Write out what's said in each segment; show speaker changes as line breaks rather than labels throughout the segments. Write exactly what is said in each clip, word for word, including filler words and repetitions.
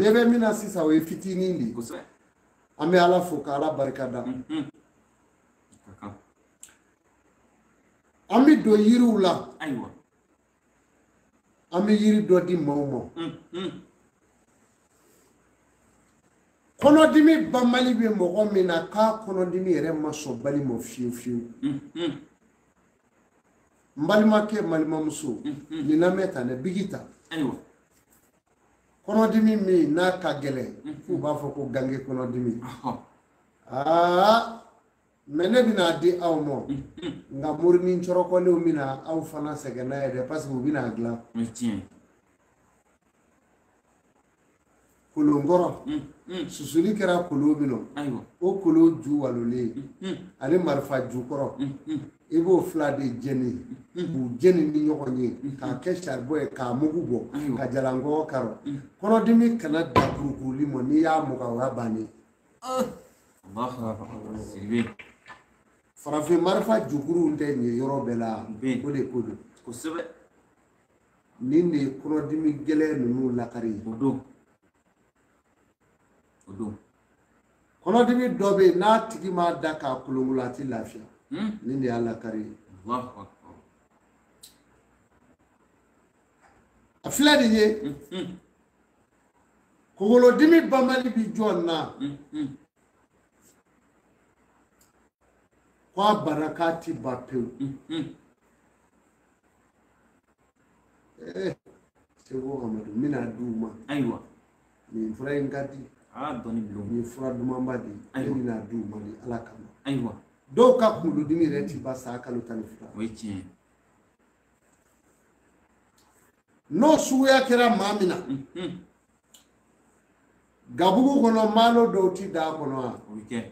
Debe mina sisa o fitini ndi. Ame ala fo ka ala barikada. Ami do yiru la.
Aywa.
Ami yiri do di mawmo. Kono dimi bamali be mo mina ka kono dimi re maso bali mo fiu fiu. Mbalima ke malima muso ni na meta ne bigita.
Aywa.
Kono dimi mi na ka gele fu ba fo ko gange kono dimi. Ah mene bina di aw mo nga murni nchoro ko le mina aw fana segena e de parce que bina gla.
Tiens.
Kulu ngoro susuli kera kulu bino o kulu ju walole ale marfa ju koro ibo fla de jeni bu jeni ni nyokonye ka keshar boy ka mugu bo ka jalango karo kono dimi kana da kurukuli mo ni ya muga wa bani
Allah akbar silbi
farafi marfa jukuru nte ni yoro bela ko de kodo
ko sebe
ni ni kono dimi gele nunu lakari
odo odo
kono dimi dobe na tigi ma da ka kulungulati lafiya ni ni ala kari
Allah akbar
afla de ye kogolo dimi bamali bi jonna kwa barakati bapeu eh sebo amadu mina duma
aywa
ni fura ngadi
ah doni blum
ni fura duma mbadi mina duma ni ala kama
aywa
do ka kulu dimi reti basa kalu tan fura
oui tiens
no suya kera mamina gabugu kono malo do ti da kono
weekend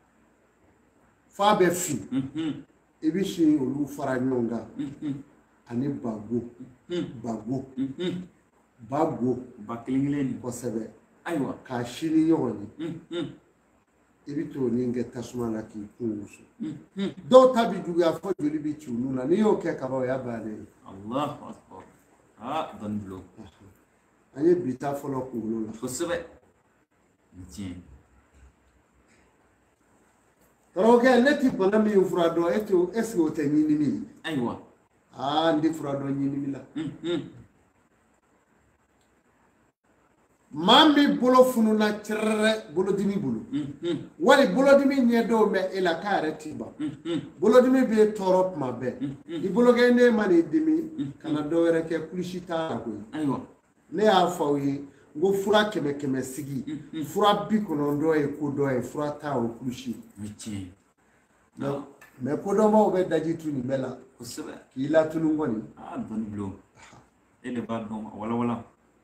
fa be fi ebi shi olu fara nyonga ani bago bago bago
baklinglen
ko sebe
aywa
ka shini yoni ebi to ni nge tasuma la ki kunsu do tabi duga fo joli bi chunu na ni yo ke ka ba ya bale
Allah akbar ah don blum
anye bita folo kulu la
ko sebe tiens
Roge leti bana mi furado eto esi o te nyini mi
aywa
ah ndi furado nyini mi la mami bolo funu na tirre bolo dimi bolo wali bolo dimi nyedo me ila kare tiba bolo dimi be torop mabe di bolo ge ne mani dimi kana do were ke kulishita ko
aywa
ne a fawi go fura keme keme sigi fura bi kono ndo e ko do e fura ta o kushi
tiens
no me ko do mo be daji tuni bela
ko sebe
ki la tunu ngoni
ah don blum ele ba don wala wala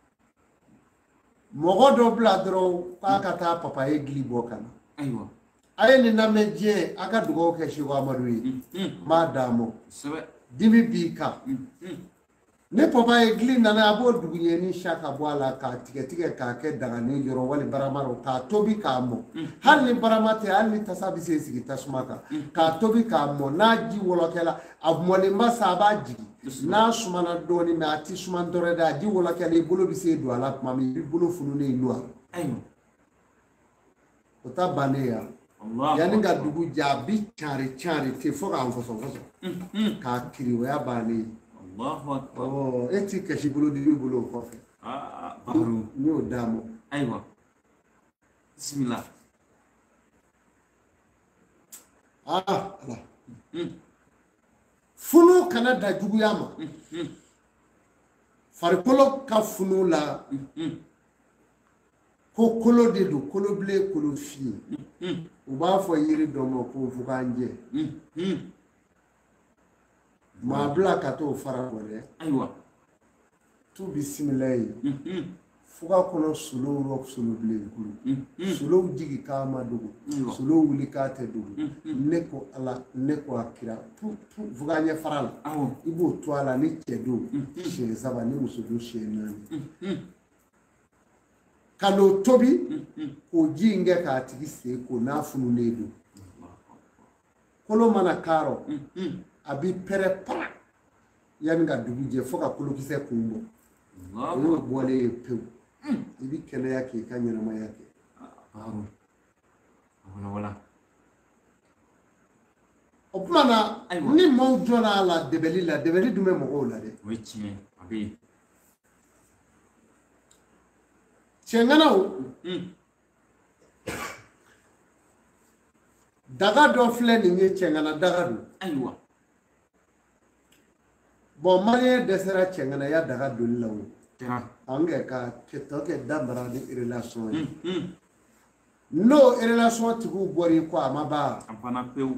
mogo do bla dro ka ka ta papa e gli bokana
aywa
ay ni na meje aka dugo ke shi wa madu yi madamo
sebe
dimi bika ne papa e gli na na abo dugunye ni shaka bwala ka tige tige ka ke daga ni yoro wali baramaro ka tobi ka mo hal ni baramate hal ni tasabi se sigi tasmaka ka tobi ka mo na ji wolo kala abmoni masa ba jigi na sumana doni me ati suman dore da ji wolo kala bolo bi se do ala mami bi bolo funu ne ilwa
aywa
o ta bane ya
Allah
yani ga dugu jabi chari chari te foga an foso foso ka kiri wa bane
Allahu akbar
oh eti ke shi bolo di bolo ko fe
ah bahru
ni o damo
aywa bismillah
ah ala funu kana da dugu yama farikolo ka funu la ko kolo de do kolo ble kolo fi u b'a fɔ yiri dɔ ma ko fuganje ma bila ka t'o fara bɔ dɛ
aywa
tu bisimila ye fuga kɔnɔ solo rɔ solo bilen kulu solo jigi k'a ma dogo solo wuli k'a tɛ dogo ne ko ala ne ko a kira fuga ɲɛ fara la i b'o to a la ni cɛ do siɲɛ saba ni muso do siɲɛ naani ka n'o tobi k'o ji in kɛ k'a tigi sen ko n'a fununen do kolo mana k'arɔ a bi pɛrɛ para yanni ka dugu jɛ fo ka kolokisɛ kun bɔ o y'o bɔlen ye pewu i bi kɛnɛya k'i ka ɲɛnamaya kɛ
Baharu. Wala wala.
o kuma na ni maaw jɔna a la dɛbɛli la dɛbɛli dun bɛ mɔgɔw la dɛ
O ye tiɲɛ ye. A bɛ yen.
cɛŋanaw daga dɔ filɛ nin ye cɛŋana daga don
Ayiwa.
bon maliyɛn dɛsɛra cɛŋanaya daga doli la o
Kɛra.
an kɛ ka tɔ kɛ dabara ni relation ye
Mm.
n'o relation tigiw bɔr'i kɔ a ma ban
A banna pewu.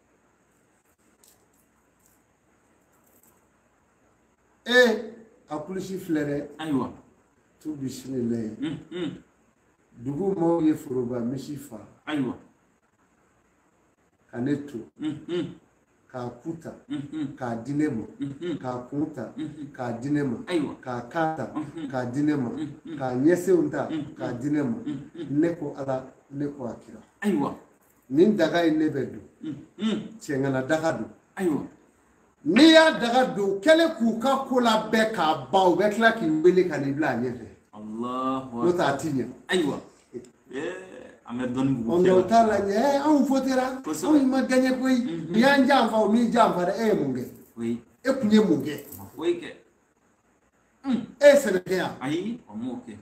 e a kulusi filɛ dɛ
Ayiwa.
tu bisimila ye
Mm.
dugu maaw ye foroba misi faa
Ayiwa.
ka ne to
Mm.
k'a kuta
Mm.
k'a di ne ma
Mm.
k'a kun ta k'a di ne ma
Ayiwa.
k'a kan ta k'a di ne ma k'a ɲɛsenw ta k'a di ne ma ne ko ala ne ko a kira
Ayiwa.
nin daga in ne bɛ don
Mm.
cɛŋana daga don
Ayiwa.
n'i y'a daga don kɛlen k'u ka ko la bɛɛ k'a ban u bɛ tila k'i wele ka n'i bila a ɲɛfɛ
Allahu
n'o tɛ a
Akbar.
ti ɲɛ
Ayiwa. Eh, an bɛ dɔɔnin bugu
ɔ nka o t'a la ɲɛ ɛ anw fotera
Kosɛbɛ.
anw ma gagné koyi ni y'an janfa o m'i janfa dɛ e ye mun kɛ
Oui.
e kun ye mun kɛ
Ma foyi kɛ.
e ye sɛnɛkɛ yan
Ayi, o m'o kɛ.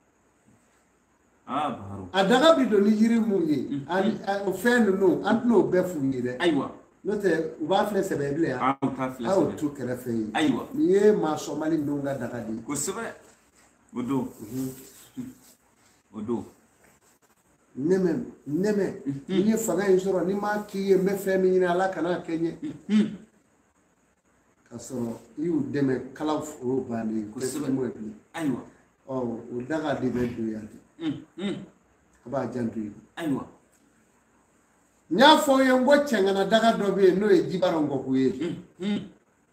Ah, Baharu.
a daga bi don ni yiri mun ye ani o fɛn ninnu an tɛn'o bɛɛ f'u ye dɛ
Ayiwa.
n'o tɛ u b'a filɛ sɛbɛ bilen yan
Ah, o t'a filɛ
a y'o
sɛbɛ.
to kɛrɛfɛ ye
Ayiwa.
nin ye maa sɔmali ninnu ka daga de ye
Kosɛbɛ. O don. O don.
nɛmɛ nɛmɛ ni ye fanga in sɔrɔ ni m'a k'i ye n bɛ fɛn min ɲini ala kana kɛ n ye ka sɔrɔ i y'u dɛmɛ kala foro bannen ye
Kosɛbɛ.
kosɛbɛ bilen
Ayiwa.
ɔ o daga de bɛ don yan de a b'a janto ye
Ayiwa.
n y'a fɔ aw ye n ko cɛŋana daga dɔ bɛ yen n'o ye jibara ngɔku ye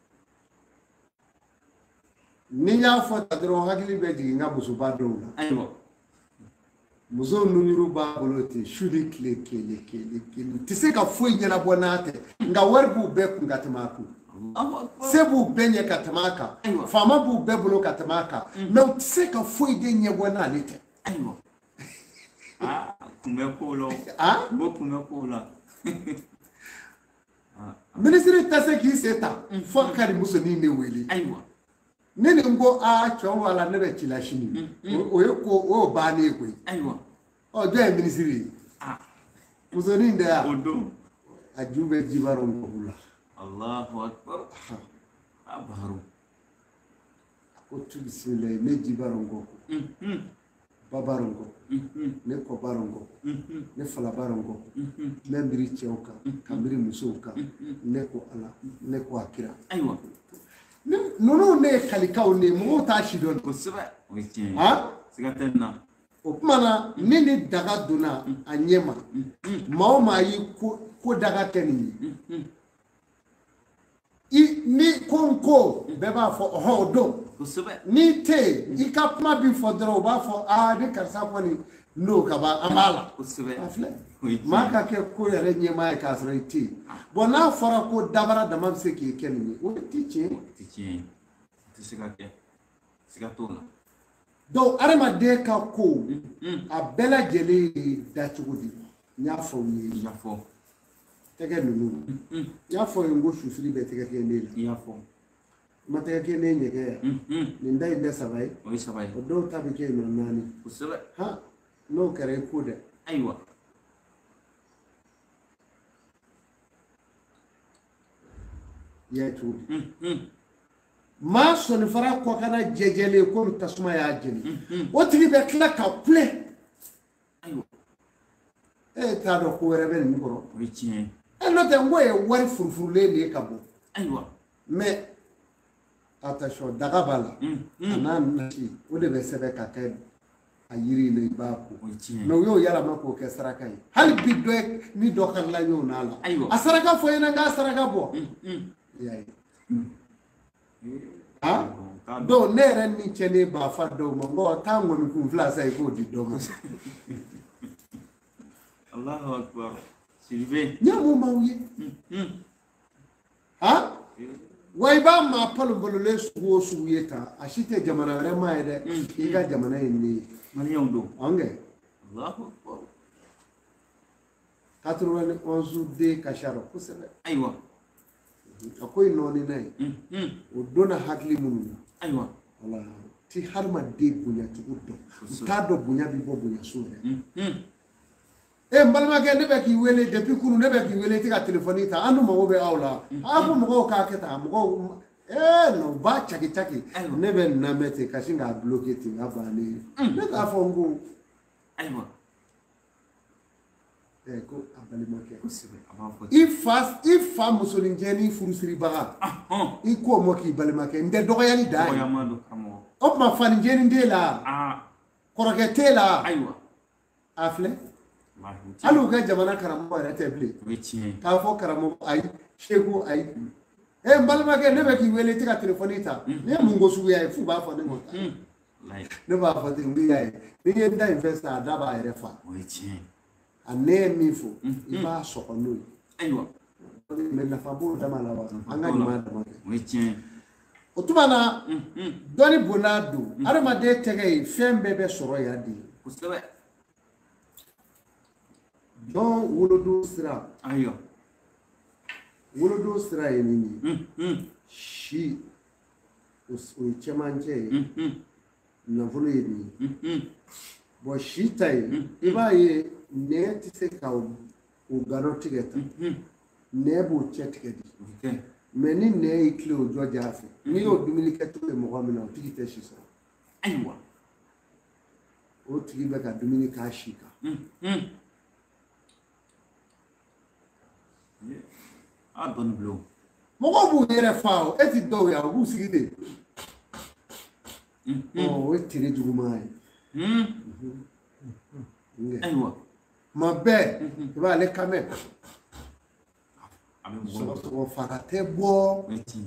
ni n y'a fɔ ta dɔrɔn hakili bɛ jigin n ka musoba dɔw la
Ayiwa.
muso nunuru b'a bolo ten su ni tile kelen kelen kelen u tɛ se ka foyi ɲɛnabɔ n'a tɛ nka wari b'u bɛɛ kun ka tɛmɛ a kun
Allahu Akbar.
se b'u bɛɛ ɲɛ ka tɛmɛ a kan
Ayiwa.
faama b'u bɛɛ bolo ka tɛmɛ a kan mɛ u tɛ se ka foyi de ɲɛbɔ n'ale tɛ
Ayiwa. Ah, kun bɛ ko la o.
ah
N ko kun bɛ ko la.
minisiri tɛ se k'i sen ta fo ka nin musonin de wele
Ayiwa.
ne ni n ko aa cɛw b'a la ne bɛ ci la sini o o ye ko o y'o bannen ye koyi
Ayiwa.
ɔ jɔn ye minisiri ye
Ah,
musonin de
o
yan
don.
a ju bɛ jibaro ngɔku la
Allahu Akbar. Ah, Baharu.
a ko tu bisimila ne jibaro ngɔku
Mm.
babaro ngɔku
Mm.
ne kɔbaro ngɔku
Mm.
ne falabaro ngɔku
Mm.
n bɛ miiri cɛw kan ka miiri musow kan ne ko ala ne ko a kira
Ayiwa.
Ni- ninnu ne ye kalikaw ne ye mɔgɔw t'a si dɔn
Kosɛbɛ. O ye tiɲɛ ye.
han
Siga tɛ nin na.
o tuma na ni ni daga donna a ɲɛ ma maa o maa y'i ko ko daga kɛ nin ye i ni ko n ko bɛɛ b'a fɔ ɔhɔn o don
Kosɛbɛ.
n'i tɛ yen i ka kuma bi fɔ dɔrɔn u b'a fɔ aa ni karisa kɔni n'o ka ban an b'a la
Kosɛbɛ.
a filɛ
O ye
maa
tiɲɛ ye.
ka kɛ ko yɛrɛ ɲɛmaa ye k'a sɔrɔ i tɛ yen bɔn n'a fɔra ko dabara dama bɛ se k'i kɛ nin ye o tɛ tiɲɛ
O tɛ tiɲɛ ye. O tɛ se ka kɛ. Siga t'o la.
donc adamaden ka ko
Mm.
a bɛɛ lajɛlen ye dacogo de ye n y'a fɔ aw ye
I y'a fɔ.
tɛgɛ ninnu
Mm.
n y'a fɔ ye n ko susuli bɛ tɛgɛ kelen de la
I y'a fɔ.
n ma tɛgɛ kelen ɲɛgɛ yan
Mm.
nin da in tɛ saba ye
O ye saba ye.
o dɔw ta bɛ kɛ yen nɔ naani
Kosɛbɛ.
han n'o kɛra i ko dɛ
Ayiwa.
i y'a ye cogo di
Mm.
maa sɔnnifara kɔ kana jɛjɛlen komi tasuma y'a jeni o tigi bɛ tila ka kule
Ayiwa.
e t'a dɔn ko wɛrɛ bɛ nin kɔrɔ
O ye tiɲɛ ye.
e n'o tɛ n ko ye wari furufurulen de ye ka bɔ
Ayiwa.
mɛ attention daga b'a la
Mm.
a
Mm.
n'a nasi o de bɛ sɛbɛn ka kɛ a yiri la i b'a ko
O ye tiɲɛ
mɛ
ye.
u y'o yɛlɛma k'o kɛ saraka ye hali bi dɔ ye ni dɔ karila ɲɔgɔn n'a la
Ayiwa.
a saraka fɔ ɲɛna k'a saraka bɔ
Mm. Mm.
i y'a ye
Eh,
han
t'a dɔn.
donc ne yɛrɛ ni cɛ ne b'a fa dɔw ma n ko taa ŋɔmi kun fila sa i k'o di dɔ ma
Allahu Akbar. Siribe.
n y'a mun b'aw ye
Mm. Mm.
han
Eh,
Wai ba ma palo bolole sugo suguyeta ashite jamana rema ede iga jamana ni
mani yondo
ange
Allahu akbar
quatre-vingt-onze de kasharo kusebe
aywa
akoy noni nay
mhm
o dona hakli munu
aywa
wala ti harma de bunya ti uddo ta do bunya bi bo bunya sure
mhm
e mbalma ke ne be ki wele depuis kunu ne be ki wele ti ka telephone ta anu mo be awla afu mo ka ke ta mo eh no ba chaki chaki ne be na mete ka singa bloquer ti abani ne ka fongo
aywa
e ko abali mo ke
kusebe abafo
if fast if fam musolin jeni furusiri baga
ah
i ko mo ki balma ke nde dogo yani dai
ko yamando kamo
op ma fan jeni nde la
ah
koroke te la
aywa
afle
wallahi
alu ga jamana karamo ara teble
wechi
ka fo karamo ay shego ay e mbalma ke ne be ki wele ti ka telephone ta ne mungo sugu ya fu ba fo ne mo
like
ne ba fo ti ngi ya ni ye da investor da ba ere fa
wechi
ane mi fo iba so ko no
aywa
me na fa bo da mala wa anga ni ma da mo
wechi
otubana
mhm
doni bonado arama de tege fembe be soro ya di
kusebe
don wolodo sira
aywa
wolodo sira ye ni
mhm
shi o chemanje
mhm
na volo ye ni
mhm
bo shi tai iba ye ne ti se ka o garo tigeta
mhm
ne bo che tigedi
okay
meni ne ikle o joja afi ni o dumili ke to mo ko mina o tigite shi so
aywa
o tigi be ka dumili ka shika
mhm ah don blow
mo ko bu yere fa o e ti do ya o bu sigide
mhm
o e tire duguma
mhm
nge
aywa
ma be iba le kame
abi mo
so so farate bo
wechi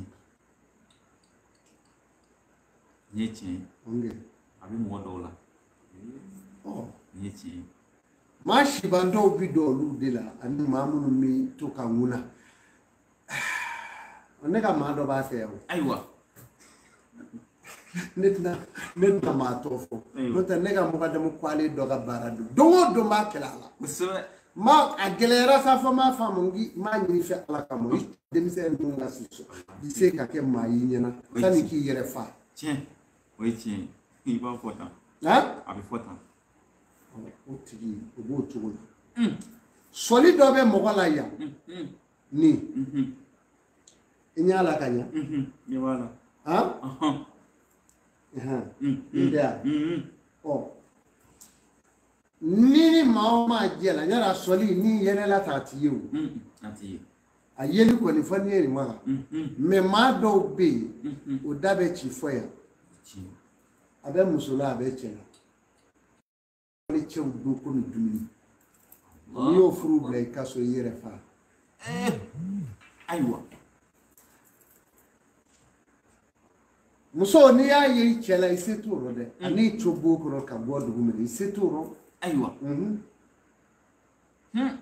yechi
nge
abi mo dola
oh
yechi
ma shi bando bi do lu de la ani ma munu mi to ka nguna ne ka ma do ba se o
aywa
netna netna ma to fo no ta ne ka mo ka dem kwale do ga baradu do do ma kala la
kusebe
ma a gelera sa fa ma fa mungi ma ni fe ala ka mo dem se no nga siso di se ka ke ma yi nyana tani ki yere fa
tiens wechi iba fota
ha
abi fota
o tigi o bo tugo mm soli do be mo la ya
mhm
ni
mhm
inyala kanya
mhm ni wala
ha
aha
ha
mhm
ndia
mhm
oh nini ma ma jela nyara soli ni yene la tatiyo
mhm ati
a yeli ko ni fani eri ma
mhm
me ma do be
mhm
o dabe chi foya
chi
abe musula abe chela ni che do ko ni dumi ni o furu ble ka so yere fa
aywa
muso ni ya yi chela iseturo de ani chobo ko ka go do mi iseturo
aywa
mhm
hmm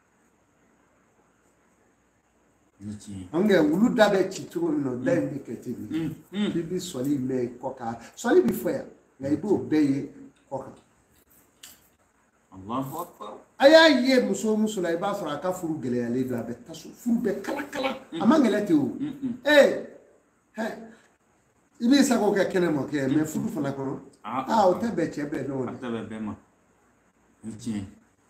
yechi
ange wulu dabe chi turo no da mi ketini
mhm
bibi soli me koka soli bi foya ya ibo beye koka
Allahu akbar
aya ye muso muso la iba sura ka furu gele ya le do abe taso furu be kala kala amangele te o eh he ibi sa ko ke kene mo ke me furu fana ko ah o te be che be no
ata be be ma wechi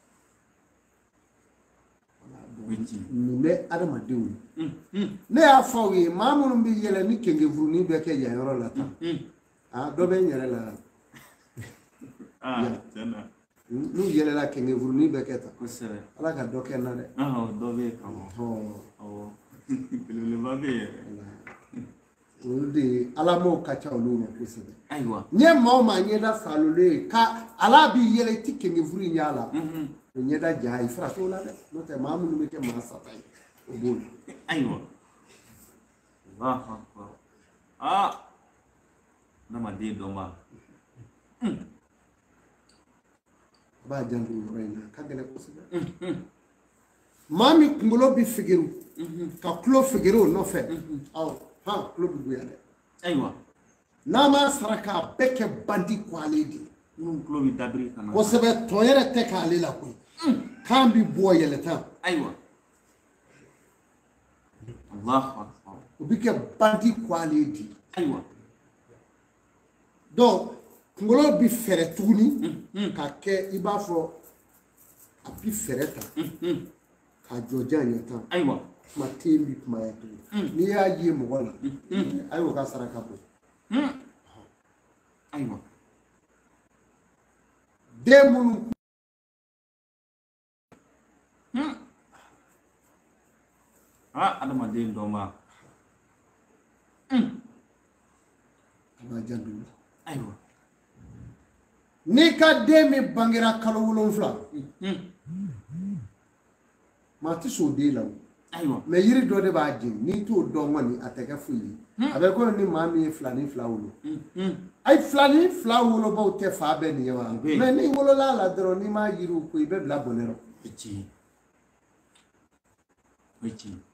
wechi
ni me adama de o
mhm
ne ya fo yi mamunu bi yele ni kenge furu ni be ke ya yoro la ta
mhm
ah do be nyere la
ah jana
nu yele la kenge furu ni be ke ta
kusebe
ala ka do ke na de
ah do be kamo
oh
oh le ba be
de ala mo ka cha olu no kusebe
aywa
nye ma ma nye da salule ka ala bi yele ti kenge furu nyala
mhm
nye da ja ifra to la de no te mamunu me ke ma sa tai o bol
aywa Allahu akbar ah nama de doma
ba jandu rena ka gele kusebe
mhm
mami ngolo bi figiru ka klo figiru no fe aw han kulo bi goya dɛ
ayiwa
n'a ma saraka a bɛɛ kɛ bandi ko ale de
minnu kulo bɛ dabiri ka na
kosɛbɛ tɔn yɛrɛ tɛ k'ale la koyi kan bi bɔ yɛlɛtan
ayiwa Allahu akbar
o bi kɛ bandi ko ale de
ayiwa
donc kunkolo bi fɛrɛ tuguni ka kɛ i b'a fɔ a bi fɛrɛ ta ka jɔ janya tan
ayiwa
kuma ten bi kuma ya tugu n'i y'a ye mɔgɔ la ayiwa ka saraka bɔ
ayiwa
den minnu
ah adamaden dɔ ma
a b'a janto
ayiwa
n'i ka den min bangera kalo wolonfila maa ti sɔn o den la o
ayiwa
mɛ yiri dɔ de b'a jeni n'i t'o dɔn kɔni a tɛ kɛ foyi ye a bɛ komi ni maa min ye fila ni fila wolo ayi fila ni fila wolobaw tɛ fa bɛɛ nin ye wa mɛ n'i wolola a la dɔrɔn n'i m'a yiriw ko i bɛ bila bɔnɛ rɔ
o ye tiɲɛ o ye tiɲɛ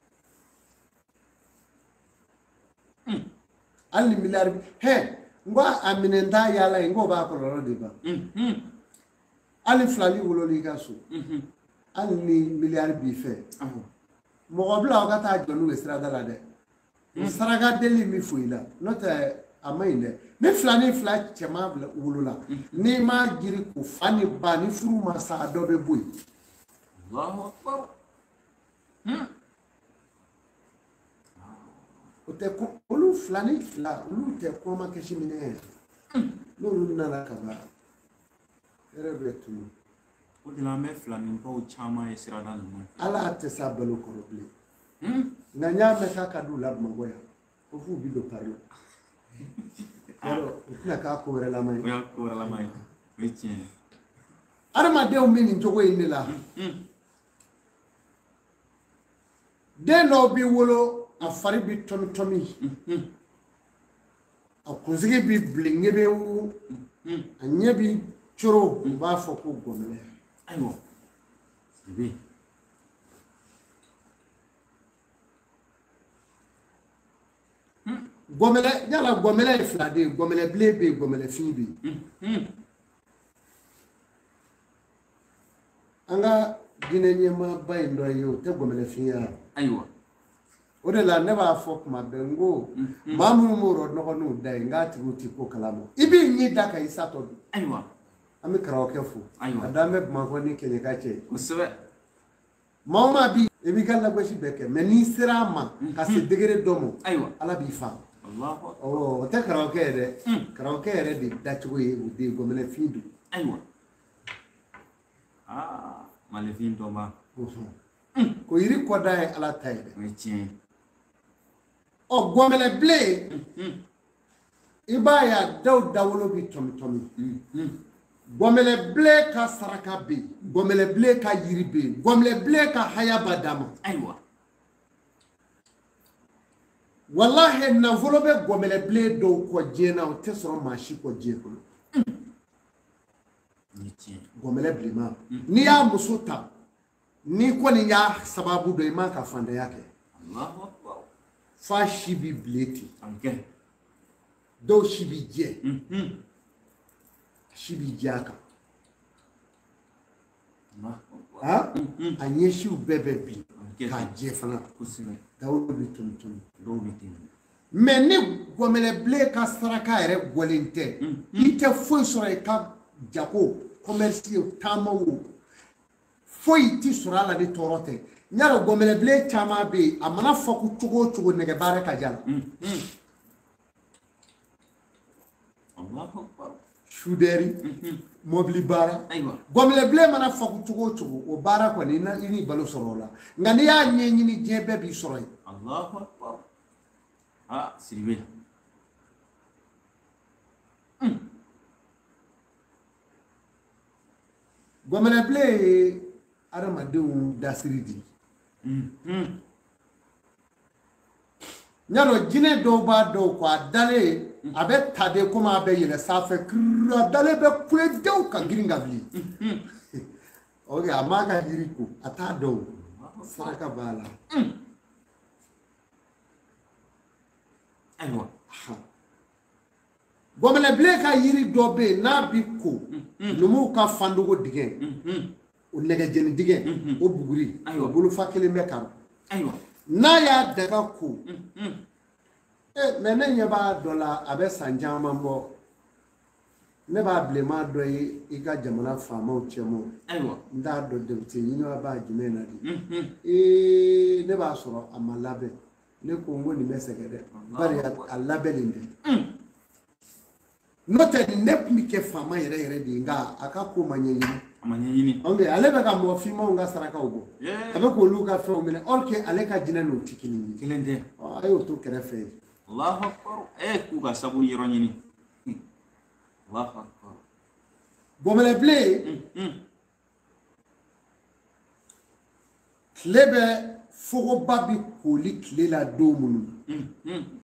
hali ni miliyari hɛ n ko a minɛ t'a yaala ye n ko b'a kɔlɔlɔ de ban hali fila ni wololi ka so hali ni miliyari b'i fɛ mɔgɔ bila aw ka taa jɔ n'u ye sirada la dɛ saraka deli min fo i la n'o tɛ a ma ɲi dɛ ni fila ni fila cɛman wolola n'i ma giri ko fa ni ba ni furu ma sa a dɔ bɛ bɔ yen
Allahu akbar
o tɛ ko olu fila ni fila olu tɛ kɔma kɛsi minɛ yɛrɛ n'olu nana ka ban hɛrɛ bɛ tunu
o de la an bɛ filaninbaw caman ye sirada ninnu
ala tɛ s'a balo kɔrɔ bilen nka n y'a mɛn k'a ka d'u la bamakɔ yan ko f'u bi don pari la yɔrɔ u tɛna k'a ko wɛrɛ lama ye
o y'a ko wɛrɛlama ye o ye tiɲɛ ye
adamadenw bɛ nin cogo in de la den dɔw b'i wolo a fari bi tɔmi tɔmi a kunsigi bi bilen ŋebewu a ɲɛ bi coro u b'a fɔ ko gɔmɛlɛ
ayiwa sibe
gɔmɛlɛ yala gɔmɛlɛ ye fila de ye gɔmɛlɛ bilen bɛ yen gɔmɛlɛ fin bɛ yen an ka diinɛ ɲɛmaaba in dɔ ye o tɛ gɔmɛlɛ fin ye wa
ayiwa
o de la ne b'a fɔ kuma bɛɛ n ko maa minnu b'o rɔ nɔgɔ n'u da ye n k'a tigiw ti ko kalama i b'i ɲi da ka i satɔ don
ayiwa
an bɛ karamɔgɔkɛ fo
ayiwa
a dan bɛ bamakɔ ni kɛɲɛka cɛ
kosɛbɛ
maa o maa bi i b'i ka lagosi bɛɛ kɛ mɛ n'i sera a ma ka se degere dɔ ma
ayiwa
ala b'i fa
Allahu akbar
o tɛ karamɔgɔkɛ ye dɛ karamɔgɔkɛ yɛrɛ de dacogo ye o de ye gɔmɛnɛ fin don
ayiwa aa malifin dɔ ma
ko yiri kɔda ye ala ta ye dɛ
o ye tiɲɛ ye
ɔ gɔmɛnɛ bilen i b'a ye a daw dawolo bi tɔmi tɔmi gɔmɛnɛ bilen ka saraka bɛ yen gɔmɛnɛ bilen ka yiri bɛ yen gɔmɛnɛ bilen ka haya b'a d'a ma
ayiwa
walahi nafolo bɛ gɔmɛnɛ bilen dɔw kɔ diɲɛ na o tɛ sɔrɔ maa si kɔ diɲɛ kɔnɔ
o ye tiɲɛ ye
gɔmɛnɛ bilenman n'i y'a muso ta n'i kɔni y'a sababu dɔ i man ka fantanya kɛ
Allahu akbar
f'a si bi bilen ten
a bɛ kɛ
dɔw si bi jɛ si bi jɛ a kan a a ɲɛsiw bɛɛ bɛ bin k'a jɛ fana
kosɛbɛ
dawolo bi tɔmi tɔmi
dɔw bɛ ten
mɛ ni gɔmɛnɛ bilen ka saraka yɛrɛ bɔlen tɛ i tɛ foyi sɔrɔ i ka jago kɔmɛrisi taama o foyi ti sɔrɔ a la ni tɔɔrɔ tɛ n y'a dɔn gɔmɛnɛ bilen caman bɛ yen a mana fɔ ko cogo o cogo nɛgɛ baara ka ja la
Allahu akbar
sudɛri mɔbili baara
ayiwa
gɔmɛnɛ bilen mana fɔ ko cogo o cogo o baara kɔni i na i ni balo sɔrɔ o la nka n'i y'a ɲɛɲini diɲɛ bɛɛ b'i sɔrɔ yen
Allahu akbar ah siribe
gɔmɛnɛ bilen ye adamadenw dasiri di n y'a dɔn jinɛ dɔw b'a dɔw ko a dalen a bɛ ta de komi a bɛ yɛlɛ sanfɛ kiriri a dalen bɛ kule dew ka girin ka wuli ok a m'a ka yiri ko a t'a dɔn o saraka b'a la
ayiwa
gomele ble ka yiri do be na bi ko numu ka fandogo dige o nege jeni dige o buguri o bulu fakele me kan
ayiwa
na ya daga ko e me ne nyaba dola abe sanjama mbo ne ba blema do yi iga jamana fama o chemo
ayiwa
nda do de ti yino ba jimena di e ne ba soro amalabe ne ko ngoni mesegede bari alabelinde note ne mi ke fama yere yere di nga aka ko manyenyi
amanyenyi
onge ale be ka mo fimo nga saraka ugo abe ko luka fe o mine orke ale ka jina no tikini
kelende
ayo to kerefe
Allahu akbar e ku ga sabu yiro nyini Allahu akbar
bomele ble klebe fogo babi ko li klela do munu